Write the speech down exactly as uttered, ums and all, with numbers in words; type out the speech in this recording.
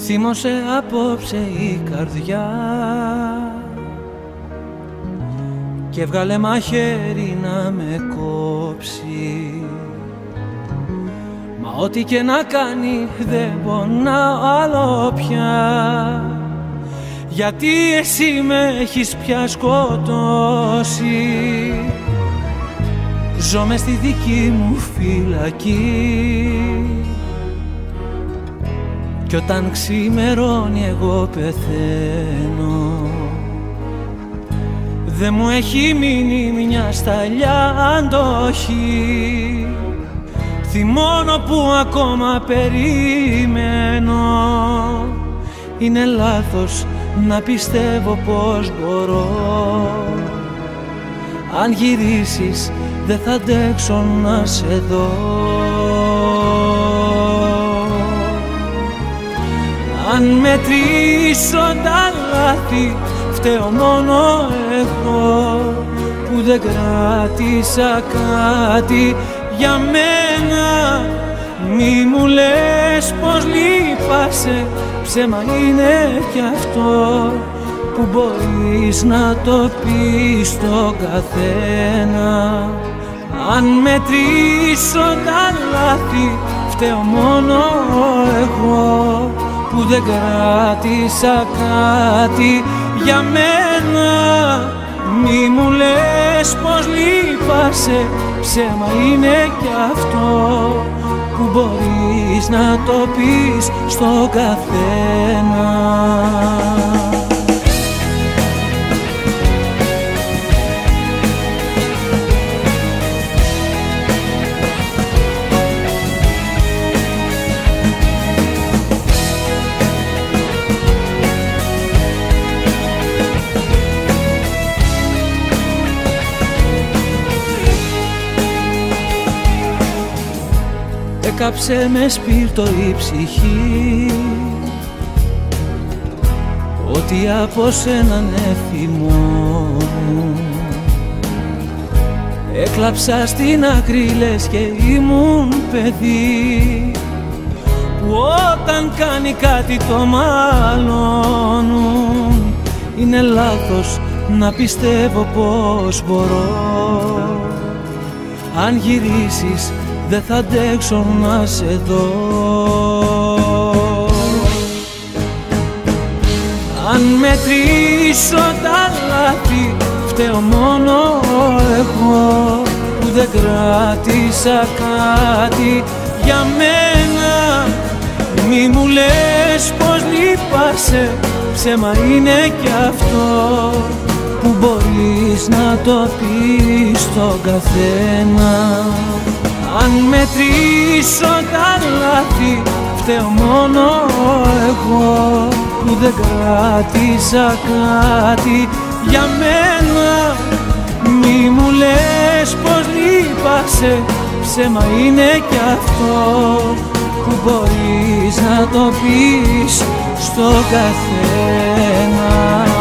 θύμωσε απόψε η καρδιά και έβγαλε μαχαίρι να με κόψει. Μα ό,τι και να κάνει δεν πονάω άλλο πια, γιατί εσύ με έχεις πια σκοτώσει. Ζω μες στη δική μου φυλακή κι όταν ξημερώνει εγώ πεθαίνω. Δε μου έχει μείνει μια σταλιά αντοχή, θυμώνω που ακόμα περιμένω. Είναι λάθος να πιστεύω πως μπορώ, αν γυρίσεις δεν θα αντέξω να σε δω. Αν μετρήσω τα λάθη φταίω μόνο εγώ, που δεν κράτησα κάτι για μένα. Μη μου λες πως λείπασαι, ψέμα είναι κι αυτό, που μπορείς να το πεις στον καθένα. Αν μετρήσω τα λάθη φταίω μόνο εγώ, που δεν κράτησα κάτι για μένα. Μη μου λες πως λείπασαι, ψέμα είναι κι αυτό, που μπορείς να το πεις στον καθένα. Έκαψε με σπίρτο η ψυχή, ότι από σένα ναι θυμόμουν. Έκλαψα στην άκρη λες και ήμουν παιδί, που όταν κάνει κάτι το μαλώνουν. Είναι λάθος να πιστεύω πως μπορώ, αν γυρίσεις δεν θα αντέξω να σε δω. Αν μετρήσω τα λάθη φταίω μόνο εγώ, που δεν κράτησα κάτι για μένα. Μη μου λες πως λείπασαι, ψέμα είναι κι αυτό, που μπορείς να το πεις στον καθένα. Αν μετρήσω τα λάθη φταίω μόνο εγώ, που δεν κράτησα κάτι για μένα. Μη μου λες πως λείπασαι, ψέμα είναι κι αυτό, που μπορείς να το πεις στον καθένα.